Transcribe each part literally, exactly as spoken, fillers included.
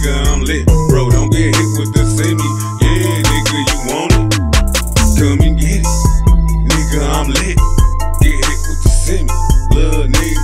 nigga, I'm lit. Bro, don't get hit with the semi. Yeah, nigga, you want it? Come and get it. Nigga, I'm lit. Get hit with the semi. Little nigga.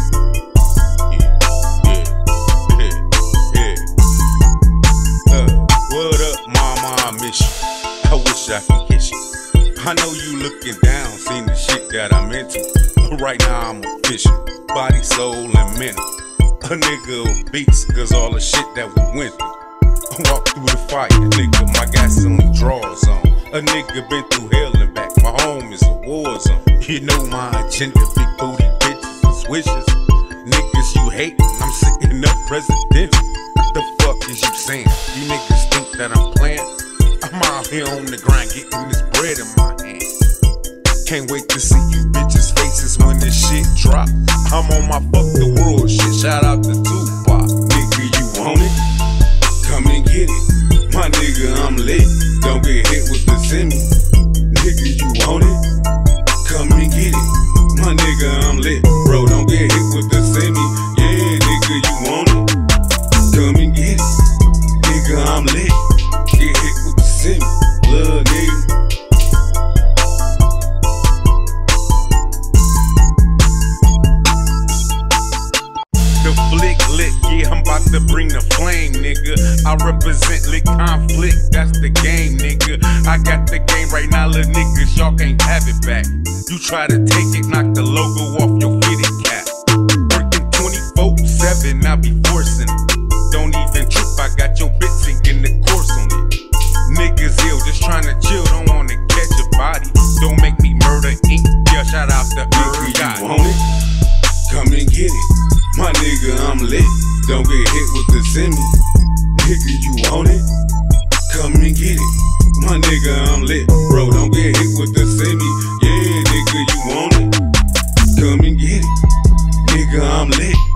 Yeah, yeah, yeah, yeah. Uh, what up, mama? I miss you. I wish I could kiss you. I know you looking down, seen the shit that I'm into. Right now I'm official, body, soul, and mental. A nigga with beats, cause all the shit that we went through. I walk through the fire, nigga, my gasoline draws on. A nigga been through hell and back, my home is a war zone. You know my agenda, big booty bitches and swishes. Niggas you hatin', I'm sitting up presidential. What the fuck is you saying? You niggas think that I'm playing? I'm out here on the grind, getting this bread in my hand. Can't wait to see you bitches' faces when this shit drop. I'm on my fuck the world shit, shout out to Tupac. Nigga, you want it? Come and get it. My nigga, I'm lit. Don't get hit with the semi. Nigga, you want it? Come and get it. My nigga, I'm lit. Bro, don't get hit with the semi. Yeah, nigga, you want it? Come and get it. Nigga, I'm lit. Get hit with the semi. Little nigga. Flick lit, yeah, I'm about to bring the flame, nigga. I represent lit conflict, that's the game, nigga. I got the game right now, little niggas, y'all can't have it back. You try to take it, knock the logo off your fitted cap. Working twenty-four seven, I be forcing it. Don't even trip, I got your bitch singing the course on it. Niggas ill, just trying to chill, don't wanna catch a body. Don't make me murder ink, yeah, shout out to Earth God. You want it? Come and get it. My nigga, I'm lit. Don't get hit with the semi. Nigga, you want it? Come and get it. My nigga, I'm lit. Bro, don't get hit with the semi. Yeah, nigga, you want it? Come and get it. Nigga, I'm lit.